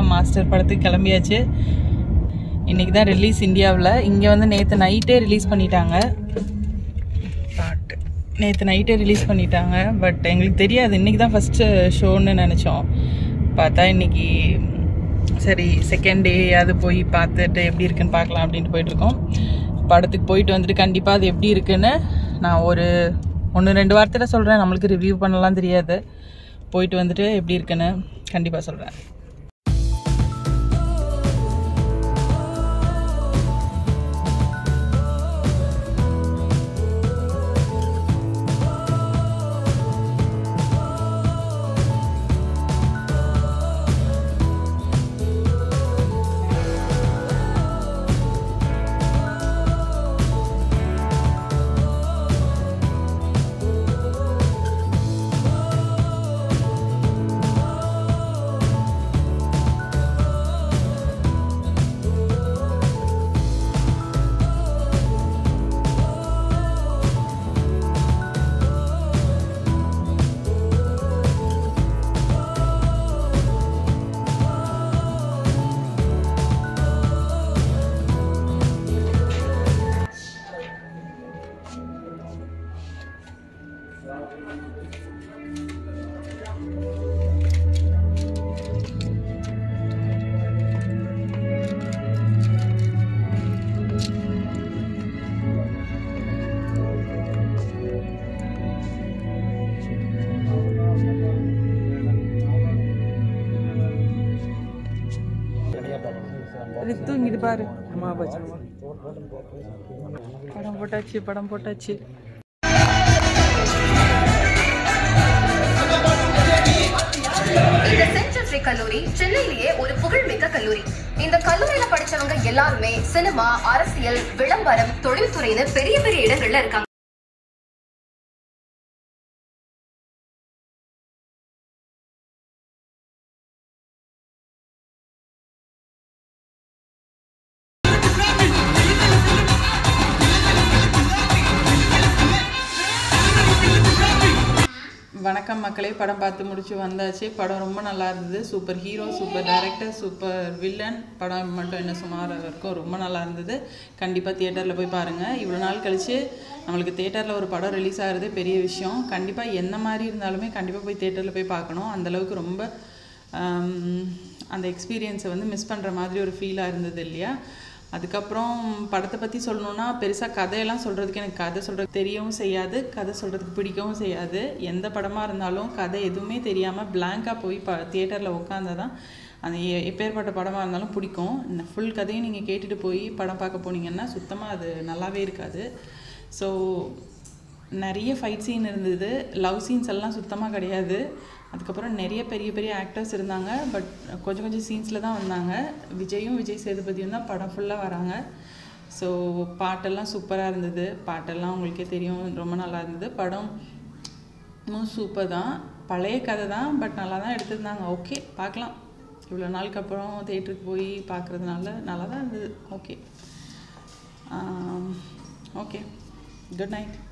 Master படத்துக்கு கிளம்பியாச்சு. இன்றைக்கி தான் ரிலீஸ் இந்தியாவில். இங்கே வந்து நேற்று நைட்டே ரிலீஸ் பண்ணிட்டாங்க. பட் எங்களுக்கு தெரியாது, இன்றைக்கி தான் ஃபஸ்ட்டு ஷோன்னு நினச்சோம். பார்த்தா இன்றைக்கி சரி செகண்ட் டே அது போய் பார்த்துட்டு எப்படி இருக்குன்னு பார்க்கலாம் அப்படின்ட்டு போயிட்டுருக்கோம். படத்துக்கு போயிட்டு வந்துட்டு கண்டிப்பாக அது எப்படி இருக்குன்னு நான் ஒரு 1-2 வார்த்தையில் சொல்கிறேன். நம்மளுக்கு ரிவ்யூ பண்ணலாம் தெரியாது. போயிட்டு வந்துட்டு எப்படி இருக்குன்னு கண்டிப்பாக சொல்கிறேன். தூங்கிட்டு பாரு. படம் போட்டாச்சு. இந்த சென்ட் ஜோசப் கல்லூரி சென்னையிலேயே ஒரு புகழ்மிக்க கல்லூரி. இந்த கல்லூரியில படிச்சவங்க எல்லாருமே சினிமா, அரசியல், விளம்பரம், தொழில்துறைன்னு பெரிய பெரிய இடங்கள்ல இருக்காங்க. வணக்கம் மக்களே, படம் பார்த்து முடிச்சு வந்தாச்சு. படம் ரொம்ப நல்லா இருந்தது. Super hero, super director, super villain. படம் மட்டும் என்ன சுமாராக இருக்கும், ரொம்ப நல்லா இருந்தது. கண்டிப்பாக தியேட்டரில் போய் பாருங்கள். இவ்வளோ நாள் கழித்து நம்மளுக்கு தியேட்டரில் ஒரு படம் ரிலீஸ் ஆகிறது பெரிய விஷயம். கண்டிப்பாக என்ன மாதிரி இருந்தாலுமே கண்டிப்பாக போய் தியேட்டரில் போய் பார்க்கணும். அந்தளவுக்கு ரொம்ப அந்த எக்ஸ்பீரியன்ஸை வந்து மிஸ் பண்ணுற மாதிரி ஒரு ஃபீலாக இருந்தது இல்லையா. அதுக்கப்புறம் படத்தை பற்றி சொல்லணுன்னா பெருசாக கதையெல்லாம் சொல்கிறதுக்கு எனக்கு கதை சொல்கிறது தெரியவும் செய்யாது, கதை சொல்கிறதுக்கு பிடிக்கவும் செய்யாது. எந்த படமாக இருந்தாலும் கதை எதுவுமே தெரியாமல் பிளாங்காக போய் தியேட்டரில் உட்காந்தா தான் அந்த எப்பேற்பட்ட படமாக இருந்தாலும் பிடிக்கும். இந்த ஃபுல் கதையும் நீங்கள் கேட்டுட்டு போய் படம் பார்க்க போனீங்கன்னா சுத்தமாக அது நல்லாவே இருக்காது. ஸோ நிறைய ஃபைட் சீன் இருந்தது, லவ் சீன்ஸ் எல்லாம் சுத்தமாக கிடையாது. அதுக்கப்புறம் நிறைய பெரிய பெரிய ஆக்டர்ஸ் இருந்தாங்க. பட் கொஞ்சம் சீன்ஸில் தான் வந்தாங்க. விஜய் சேதுபதியும் தான் படம் ஃபுல்லாக வராங்க. ஸோ பாட்டெல்லாம் சூப்பராக இருந்தது. பாட்டெல்லாம் உங்களுக்கே தெரியும், ரொம்ப நல்லா இருந்தது. படமும் சூப்பர் தான். பழைய கதை தான், பட் நல்லா தான் எடுத்திருந்தாங்க. ஓகே, பார்க்கலாம். இவ்வளோ நாளுக்கு அப்புறம் தேட்டருக்கு போய் பார்க்குறதுனால நல்லா தான் இருந்தது. Okay, good night.